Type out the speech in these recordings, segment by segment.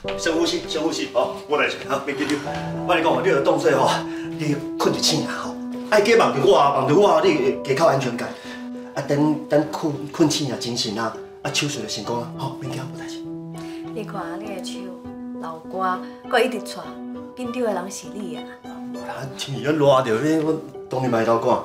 深呼吸，深呼吸，哦，我来先，好，别紧张。我跟你讲哦，你有动作吼，你困一醒啊吼，爱加望着我，望着我，你加较安全感。啊，等困醒啊，精神啊，手术就成功啊，吼，免惊，无代志。 你看你的手老瓜，佮一直喘，紧张的人是你啊。 啊，天气热着，我当然卖流汗。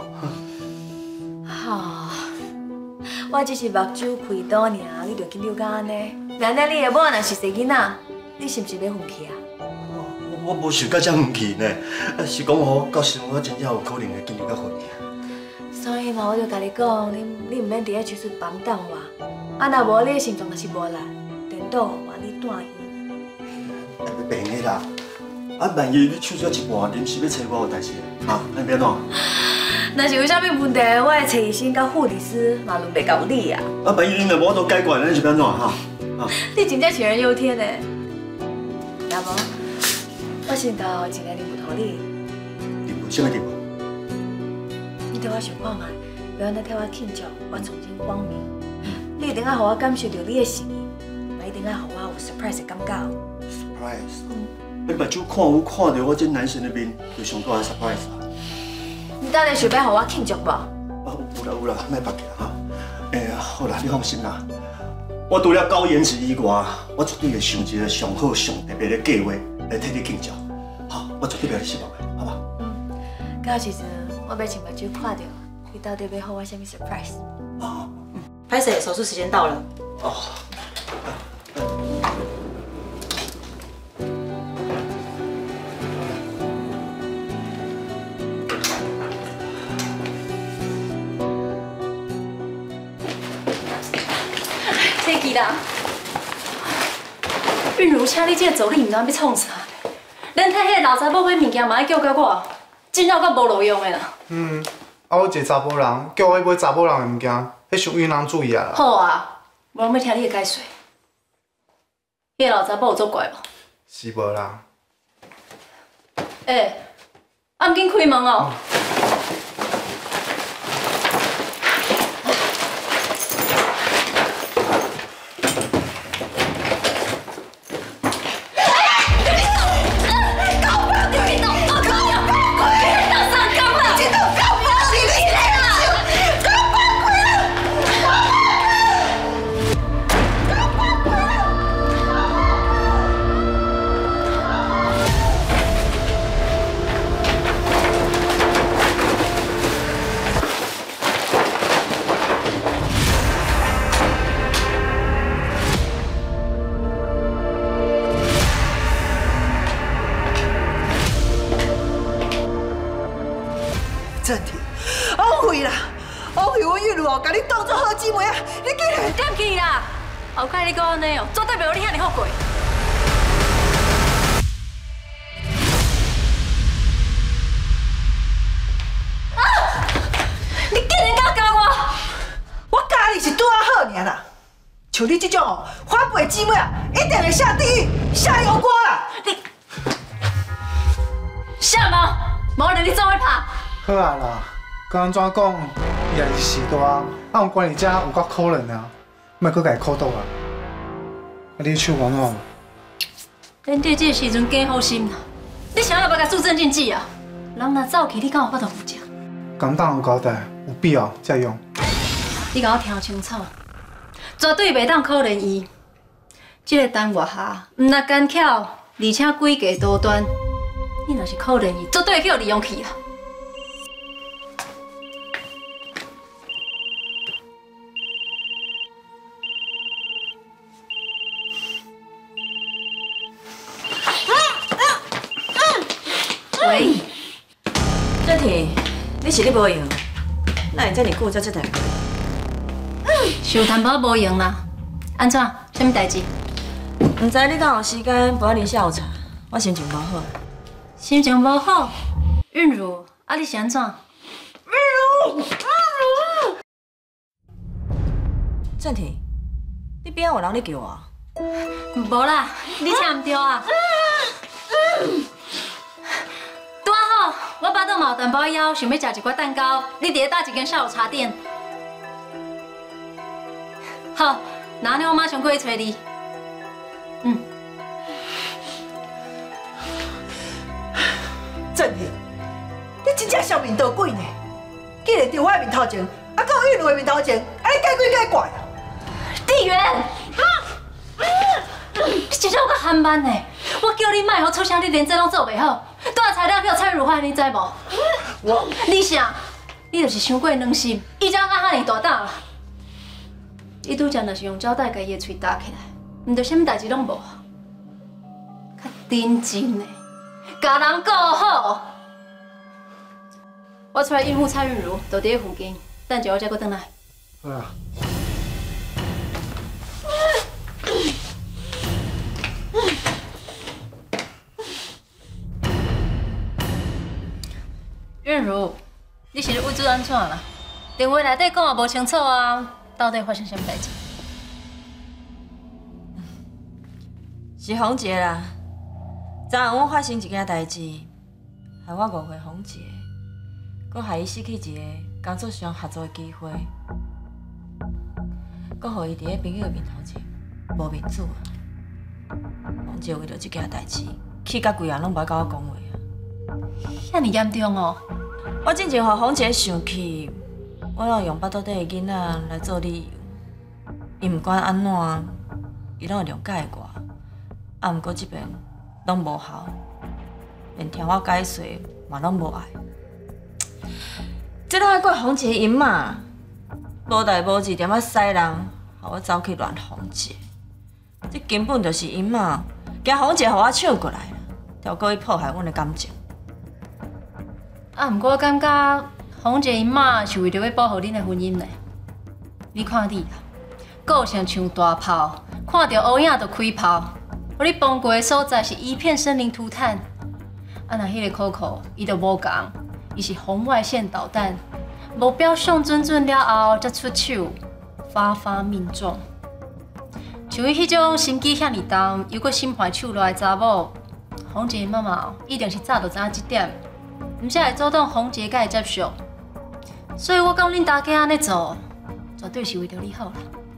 哈，我只是目睭开刀尔，你就紧张到安尼。难道你的某若是生囡仔，你是不是要放弃啊？ 我无想到遮远去呢，是讲吼，到时我真正有可能会经历到婚姻。 所以嘛，我就甲你讲，你唔免伫咧手术房等我。啊，若无你的心脏若是无力，颠倒换你住院。 病的啦，啊，万一你手术一半，临时要找我有代志的，啊，那变怎？ 若是有啥物问题，我的找医生甲护理师嘛轮袂到你啊。 啊，万一你若无都解决，那是变怎哈？啊， 你真正杞人忧天呢。要无，我先到一个礼物互你。 礼物什么礼物？ 你替我想看卖，不要再替我庆祝，我重新光明。你一定要互我感受到你的心意，嘛一定要互我有 surprise 的感觉。 surprise。你目睭看有看到我这男神的面，就上大的 surprise 啊！ 你到底想要互我庆祝无？ 有啦，莫别个哈。好啦，你放心啦。我除了高颜值以外，我绝对会想一个上好、上特别的计划来替你庆祝。好，我绝对不会失望的，好吧？ 到时阵我要请目睭看到，你到底要互我啥物 surprise？ 哦， 拍摄手术时间到了。 哦。 退去啦！韵如，请你这个助理唔知要创啥？咱替迄个老查某买物件嘛，爱叫到我，真正够无路用的啦。 啊，我一个查甫人，叫我买查某人的物件，迄伤引人注意啊！ 好啊，无人要听你的解说。迄个老查某有作怪无？ 是无啦。 啊，唔紧开门哦。 暂停，后悔啦！后悔我玉露哦，把你当作好姊妹啊！你竟然敢去啦！后摆你搁安尼哦，绝对袂有你遐尼好过。你竟然敢教我！ 我教你是拄啊好尔啦。像你这种哦，反背姊妹啊，一定会下地狱、下油锅啦！ 你啥吗？无让你做伙拍。 好啊啦，敢安怎讲，伊也是时代，啊，有关你遮有够可怜啊，莫搁家己苦毒啊！啊，你手安怎？ 咱在这时阵加好心啦，你想要不甲助阵禁忌啊？人若走去，你敢有法度负责？ 敢当有交代，有必要再用。 你甲我听清楚，绝对袂当可怜伊。这个单外下，毋但干巧，而且诡计多端。你若是可怜伊，绝对会去互利用去啦。 喂，郑婷，你是咧无用，哪会遮尔久才接电话？ 想淡薄无用啦。安怎？啥物代志？ 唔知你敢有时间陪我啉下午茶？我心情无好。 心情无好？韵如，啊你是安怎？ 韵如，郑婷，你边仔有人咧叫我？ 无啦，你听唔着啊？拄好，我巴肚嘛有淡薄枵，想要食一块蛋糕。你伫咧搭一间下午茶店。好，那呢我马上过去找你。 俊廷，你真正笑面倒鬼呢？既然伫我的面头前，啊，到玉茹的面头前，啊，你改鬼改怪啊！ 地缘，你真正有够憨慢呢！我叫你莫好出声，你连这拢做袂好，带材料去蔡如花，你知无？你啥？你就是伤过软心，伊才敢遐尼大胆。伊拄则若是用胶带甲伊的喙搭起来，毋着啥物代志拢无。较认真的，甲人顾好。我出来应付蔡韵如，就伫咧附近，等者我才搁转来。 好啊。 韵如，你是咧位置安怎啦？电话内底讲也无清楚啊，到底发生啥物代志？ 是洪杰啦。昨暗阮发生一件代志，害我误会洪杰，搁害伊失去一个工作上合作的机会，搁互伊伫咧朋友面头前无面子啊！洪杰为着这件代志，气甲规日拢无爱甲我讲话啊！ 遐尼严重哦！ 我进前互洪杰生气，我拢用巴肚底的囡仔来做理由，伊毋管安怎，伊拢会谅解我。啊，毋过即边拢无效，连听我解释嘛拢无爱。这拢爱怪洪杰因嘛，无代无志踮啊使人，互我走去乱洪杰。这根本就是因嘛，惊洪杰互我抢过来啦，才有故意破坏阮的感情。 啊，毋过我感觉洪姐因妈是为着要保护恁的婚姻呢。你看你啦，个性像大炮，看到乌影就开炮。互你崩过的所在是一片生灵涂炭。啊，那迄个 Coco 伊就无共，伊是红外线导弹，目标上准了后才出手，发命中。像伊迄种心机遐尼重，又搁心怀手落的查某，洪姐妈妈一定是早就知影这点。唔才会主动洪杰甲伊接受，所以我讲恁大家安尼做，绝对是为着你好啦。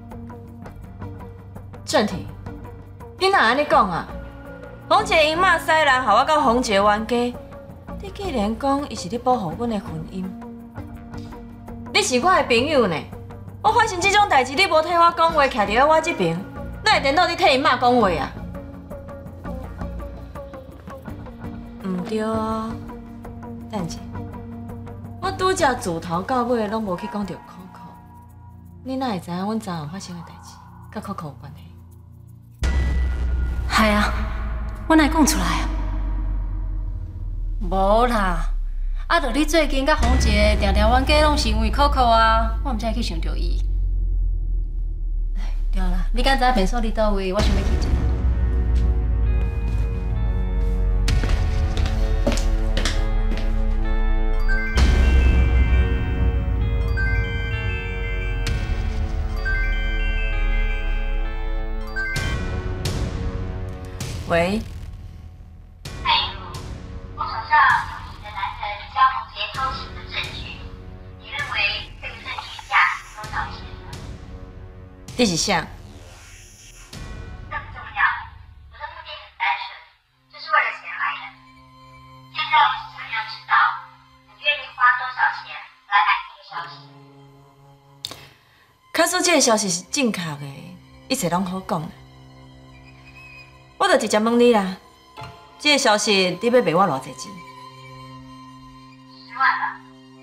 正题，你哪安尼讲啊？洪杰因妈使人，互我甲洪杰冤家，你既然讲伊是咧保护阮的婚姻，你是我的朋友呢。我发生这种代志，你无替我讲话，徛伫我这边，哪会颠倒你替因妈讲话啊？唔对啊！等者，我拄则自头到尾拢无去讲到 Coco， 你哪会知影阮昨暗发生的代志，甲 Coco 有关系？ 系啊，我哪会讲出来啊？无啦，啊，就你最近甲洪杰定定冤家，拢是因为 Coco 啊，我毋才会去想到伊。对啦，你敢知影便所伫倒位？我想要去一下。 喂， 蔡玉茹，我手上有你的男人江宏杰偷吃的证据，你认为这个证据价值多少钱呢？ 你是啥？ 这不重要，我的目的很单纯，就是为了钱来的。现在我只想要知道，你愿意花多少钱来买这个消息？ 假使这个消息是正确的，一切拢好讲。我就直接问你啦，这个消息你要卖我偌济钱 10万吧。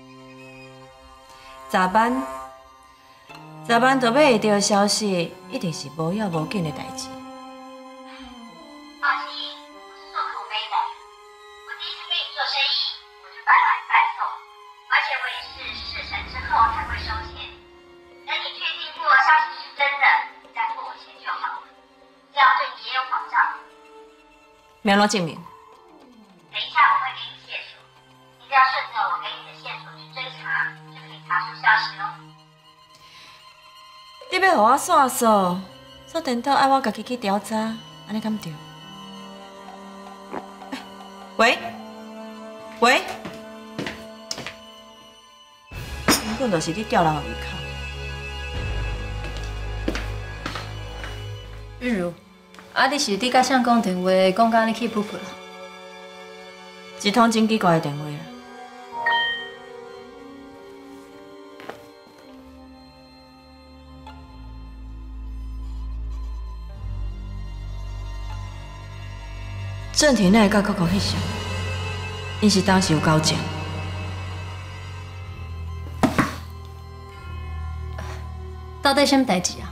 昨晚就买会到消息，一定是无要无紧的代志。 放心，我是做口碑的，我第一次跟你做生意，我就百买百送，而且我也是事成之后才会收钱。等你确定过消息是真的，你再付我钱就好了。这样对你也有保障。 明怎证明？ 等一下我会给你线索，你只要顺着我给你的线索去追查，就可以查出消息哦。 你要互我线索，说颠倒爱我家己去调查，安尼敢对？喂，根本就是你吊人的胃口。 韵如，啊，你是伫甲谁讲电话，讲甲你去噗噗啦？ 一通真奇怪的电话啦。郑婷哪会甲 Coco 翕相？因是当时有交情。 到底什么代志啊？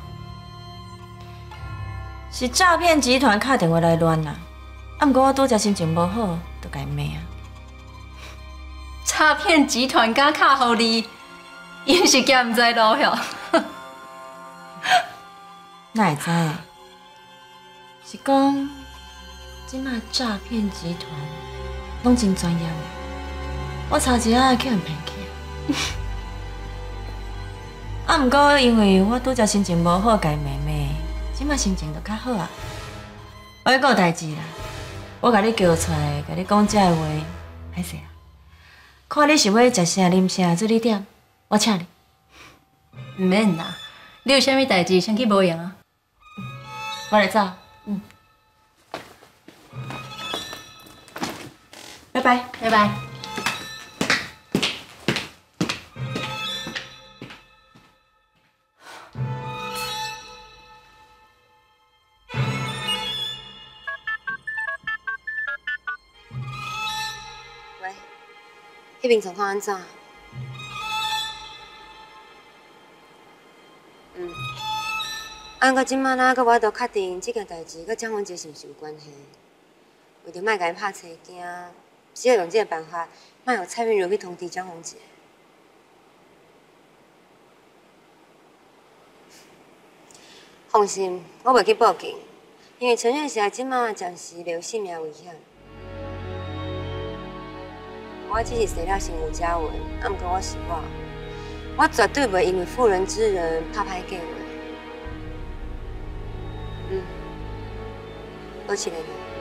是诈骗集团打电话来乱啦。啊，毋过我拄则心情无好，就甲伊骂啊。 诈骗集团敢敲予你，因是惊毋知路哟。 哪会知？是讲，即马诈骗集团拢真专业的，我差一下去互骗去。啊，毋过因为我拄则心情无好，甲伊骂骂，即马心情就较好啊。我还阁有代志啦，我甲你叫出来，甲你讲这个话，歹势啊。看你是要食啥、啉啥，做你点，我请你。 毋免啦，你有啥物代志，先去无用啊。 我来走。拜拜， 拜拜。 喂，迄边状况安怎？按到即摆啦，佮我都确定这件代志佮蒋文杰是毋是有关系？为着莫甲伊拍车惊，只要用这个办法，莫让蔡韵如去通知蒋文杰。放心，我袂去报警，因为陈月霞即摆暂时没有性命危险。我只是洗了身有家文，啊，毋过我是我绝对袂因为妇人之仁拍歹计划。保持联络。